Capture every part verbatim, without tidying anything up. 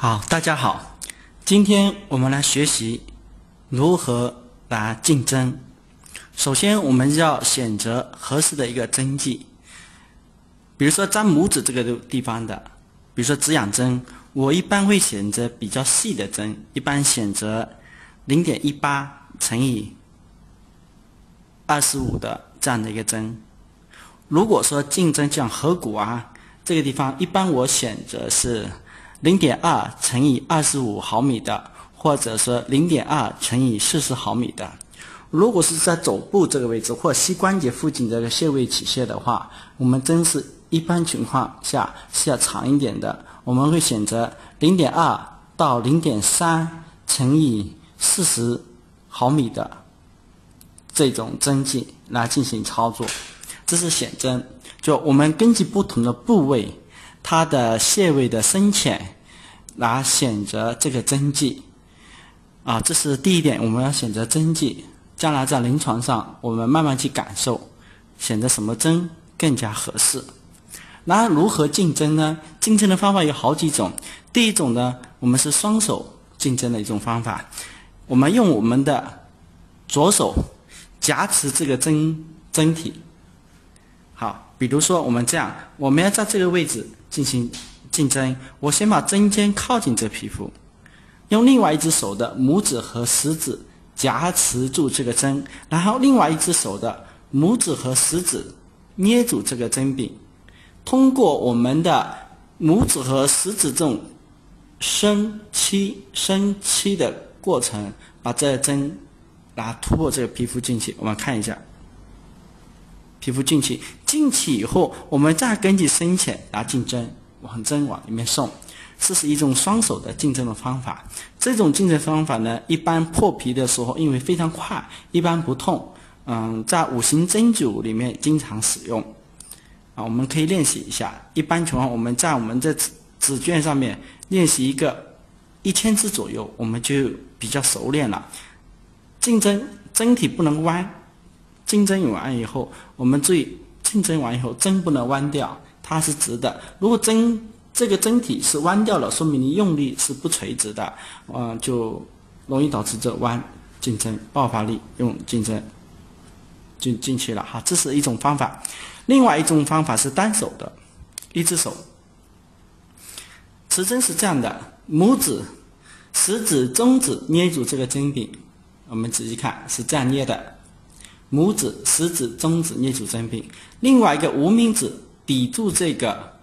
好，大家好，今天我们来学习如何来竞争。首先，我们要选择合适的一个针剂，比如说扎拇指这个地方的，比如说止痒针，我一般会选择比较细的针，一般选择 零点一八 乘以二十五的这样的一个针。如果说竞争像合谷啊这个地方，一般我选择是 零点二 乘以二十五毫米的，或者说 零点二 乘以四十毫米的。如果是在肘部这个位置或膝关节附近这个穴位起穴的话，我们针是一般情况下是要长一点的，我们会选择 零点二 到 零点三 乘以四十毫米的这种针剂来进行操作。这是选针，就我们根据不同的部位它的穴位的深浅来选择这个针剂啊，这是第一点，我们要选择针剂，将来在临床上我们慢慢去感受选择什么针更加合适。那如何竞争呢？竞争的方法有好几种。第一种呢，我们是双手竞争的一种方法，我们用我们的左手夹持这个针针体。好，比如说我们这样，我们要在这个位置进行竞争，我先把针尖靠近这皮肤，用另外一只手的拇指和食指夹持住这个针，然后另外一只手的拇指和食指捏住这个针柄，通过我们的拇指和食指这种伸期伸期的过程，把这个针来突破这个皮肤进去。我们看一下，皮肤进去，进去以后，我们再根据深浅来竞争，往针往里面送。这是一种双手的竞争的方法。这种竞争方法呢，一般破皮的时候，因为非常快，一般不痛。嗯，在五行针灸里面经常使用。啊，我们可以练习一下。一般情况，我们在我们的纸纸卷上面练习一个一千次左右，我们就比较熟练了。竞争针体不能弯。竞争完以后，我们注意，竞争完以后针不能弯掉，它是直的。如果针这个针体是弯掉了，说明你用力是不垂直的，呃，就容易导致这弯竞争爆发力用竞争进进去了哈。这是一种方法。另外一种方法是单手的，一只手持针是这样的，拇指、食指、中指捏住这个针柄，我们仔细看是这样捏的。拇指、食指、中指捏住针柄，另外一个无名指抵住这个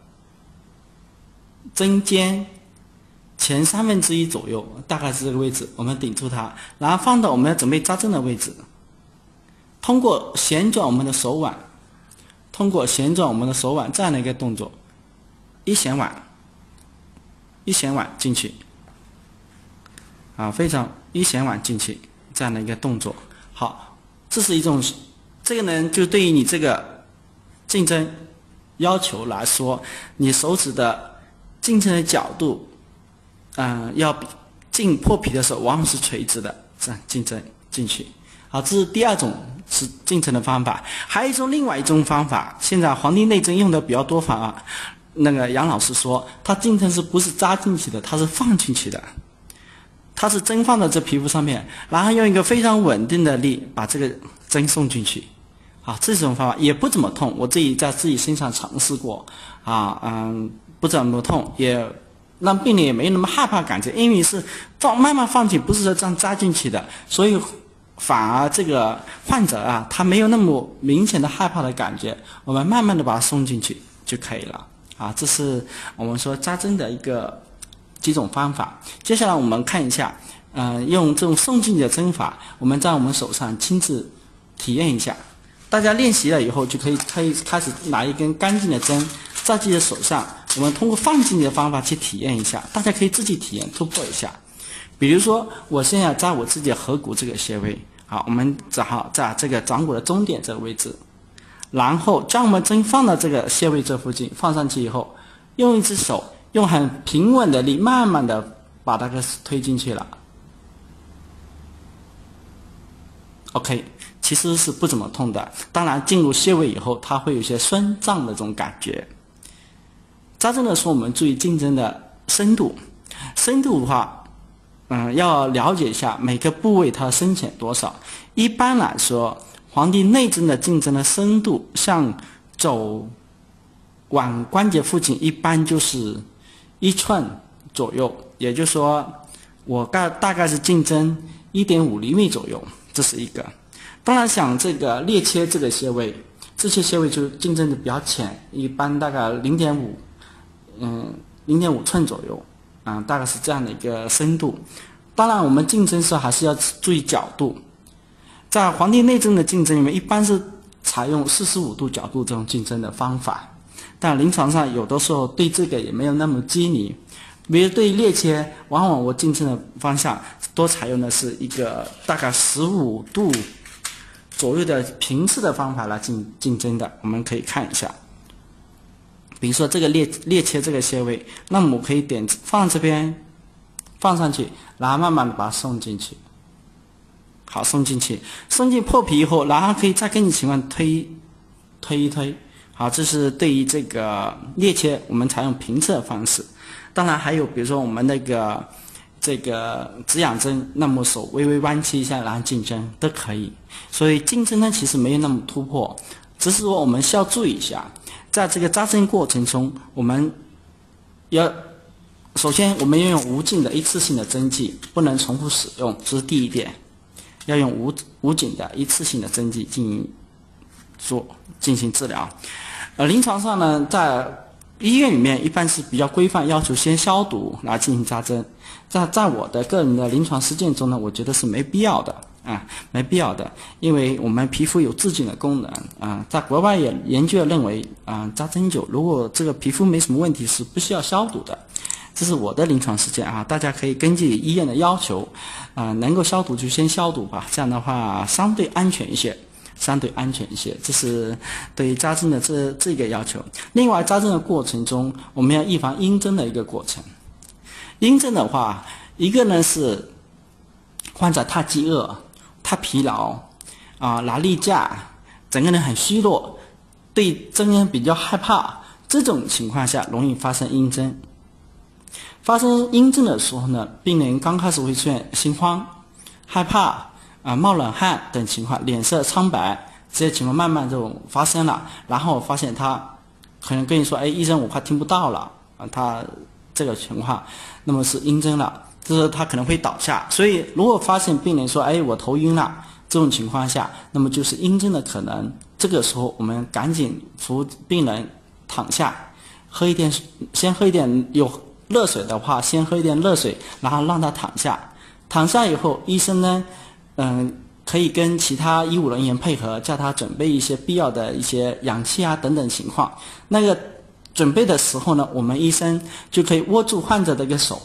针尖前三分之一左右，大概是这个位置，我们顶住它，然后放到我们要准备扎针的位置。通过旋转我们的手腕，通过旋转我们的手腕这样的一个动作，一旋腕，一旋腕进去，啊，非常一旋腕进去这样的一个动作。好。这是一种，这个呢，就对于你这个竞争要求来说，你手指的竞争的角度，嗯、呃，要比进破皮的时候往往是垂直的，这样竞争进去。好，这是第二种是竞争的方法。还有一种另外一种方法，现在《黄帝内针》用的比较多法啊。那个杨老师说，他竞争是不是扎进去的，他是放进去的。它是针放在这皮肤上面，然后用一个非常稳定的力把这个针送进去。啊，这种方法也不怎么痛，我自己在自己身上尝试过，啊，嗯，不怎么痛，也让病人也没那么害怕感觉，因为是放慢慢放进，不是说这样扎进去的，所以反而这个患者啊，他没有那么明显的害怕的感觉，我们慢慢的把它送进去就可以了。啊，这是我们说扎针的一个几种方法。接下来我们看一下，呃，用这种送进去的针法，我们在我们手上亲自体验一下。大家练习了以后，就可以可以开始拿一根干净的针在自己的手上，我们通过放进去的方法去体验一下。大家可以自己体验突破一下。比如说，我现在在我自己的合谷这个穴位，好，我们正好在这个掌骨的中点这个位置，然后将我们针放到这个穴位这附近，放上去以后，用一只手。用很平稳的力，慢慢的把它给推进去了。OK， 其实是不怎么痛的。当然，进入穴位以后，它会有些酸胀的这种感觉。扎针的时候，我们注意竞争的深度。 深度的话，嗯，要了解一下每个部位它深浅多少。一般来说，黄帝内针的进针的深度，像肘腕关节附近，一般就是一寸左右，也就是说，我大大概是进针一点五厘米左右，这是一个。当然，像这个裂切这个穴位，这些穴位就进针的比较浅，一般大概零点五，嗯，零点五寸左右，啊、嗯，大概是这样的一个深度。当然，我们进针时还是要注意角度。在黄帝内针的进针里面，一般是采用四十五度角度这种进针的方法，但临床上有的时候对这个也没有那么机灵。比如对裂切，往往我进针的方向多采用的是一个大概十五度左右的平次的方法来进进针的。我们可以看一下，比如说这个裂裂切这个穴位，那么我可以点放这边，放上去，然后慢慢的把它送进去。好，送进去，送进破皮以后，然后可以再根据情况推推一推。好，这是对于这个裂切，我们采用平侧的方式。当然还有，比如说我们那个这个止痒针，那么手微微弯曲一下，然后进针都可以。所以进针呢，其实没有那么突破，只是说我们需要注意一下，在这个扎针过程中，我们要首先我们要用无尽的一次性的针剂，不能重复使用，这是第一点。要用无无尽的一次性的针剂进行做进行治疗。呃，临床上呢，在医院里面一般是比较规范，要求先消毒来进行扎针。在在我的个人的临床实践中呢，我觉得是没必要的啊，没必要的，因为我们皮肤有自净的功能啊。在国外也研究认为啊，扎针灸如果这个皮肤没什么问题，是不需要消毒的。这是我的临床实践啊，大家可以根据医院的要求，啊、呃，能够消毒就先消毒吧，这样的话相对安全一些，相对安全一些。这是对于扎针的这这个要求。另外，扎针的过程中，我们要预防阴针的一个过程。阴针的话，一个呢是患者太饥饿、太疲劳啊，拿例假，整个人很虚弱，对针眼比较害怕，这种情况下容易发生阴针。发生阴针的时候呢，病人刚开始会出现心慌、害怕啊、冒冷汗等情况，脸色苍白，这些情况慢慢就发生了。然后发现他可能跟你说：“哎，医生，我快听不到了啊。”他这个情况，那么是阴针了，就是他可能会倒下。所以，如果发现病人说：“哎，我头晕了”，这种情况下，那么就是阴针的可能。这个时候，我们赶紧扶病人躺下，喝一点，先喝一点有热水的话，先喝一点热水，然后让他躺下。躺下以后，医生呢，嗯，可以跟其他医务人员配合，叫他准备一些必要的一些氧气啊等等情况。那个准备的时候呢，我们医生就可以握住患者的一个手。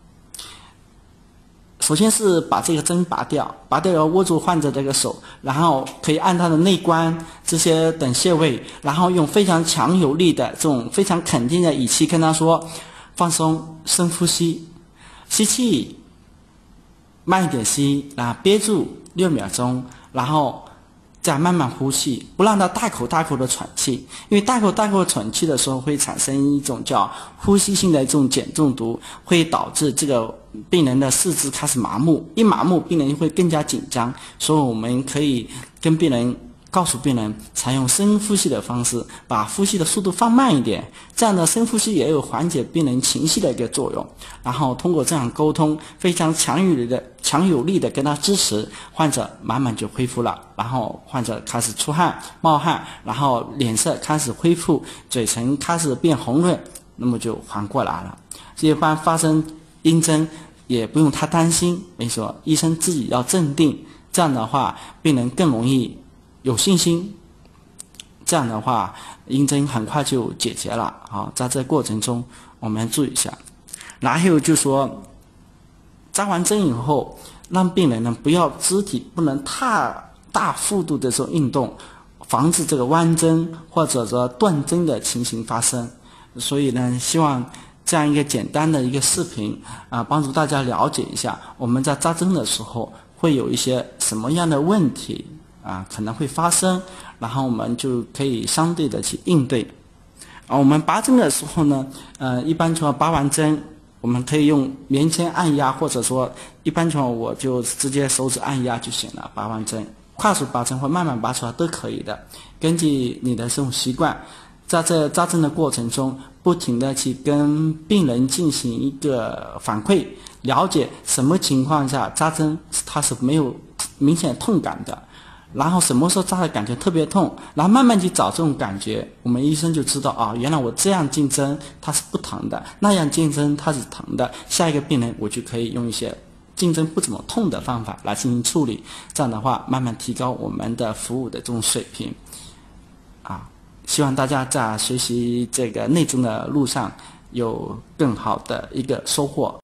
首先是把这个针拔掉，拔掉以后握住患者这个手，然后可以按他的内关这些等穴位，然后用非常强有力的这种非常肯定的语气跟他说：放松，深呼吸，吸气，慢一点吸，然后憋住六秒钟，然后再慢慢呼气，不让他大口大口的喘气，因为大口大口喘气的时候会产生一种叫呼吸性的这种碱中毒，会导致这个病人的四肢开始麻木，一麻木病人会更加紧张，所以我们可以跟病人告诉病人采用深呼吸的方式，把呼吸的速度放慢一点，这样的深呼吸也有缓解病人情绪的一个作用。然后通过这样沟通，非常强有力的、强有力的跟他支持，患者慢慢就恢复了。然后患者开始出汗、冒汗，然后脸色开始恢复，嘴唇开始变红润，那么就缓过来了。一般发生阴针也不用太担心，没说医生自己要镇定，这样的话病人更容易有信心，这样的话阴针很快就解决了。好，在这过程中我们注意一下。然后就说扎完针以后，让病人呢不要肢体不能太大幅度的这种运动，防止这个弯针或者说断针的情形发生。所以呢，希望这样一个简单的一个视频啊，帮助大家了解一下我们在扎针的时候会有一些什么样的问题啊可能会发生，然后我们就可以相对的去应对。啊，我们拔针的时候呢，呃，一般说拔完针， 我们可以用棉签按压，或者说一般情况我就直接手指按压就行了，拔完针。快速拔针或慢慢拔出来都可以的，根据你的这种习惯，在这扎针的过程中，不停的去跟病人进行一个反馈，了解什么情况下扎针它是没有明显痛感的，然后什么时候扎的感觉特别痛，然后慢慢去找这种感觉，我们医生就知道啊，原来我这样进针它是不疼的，那样进针它是疼的，下一个病人我就可以用一些进针不怎么痛的方法来进行处理，这样的话慢慢提高我们的服务的这种水平啊。希望大家在学习这个内针的路上有更好的一个收获。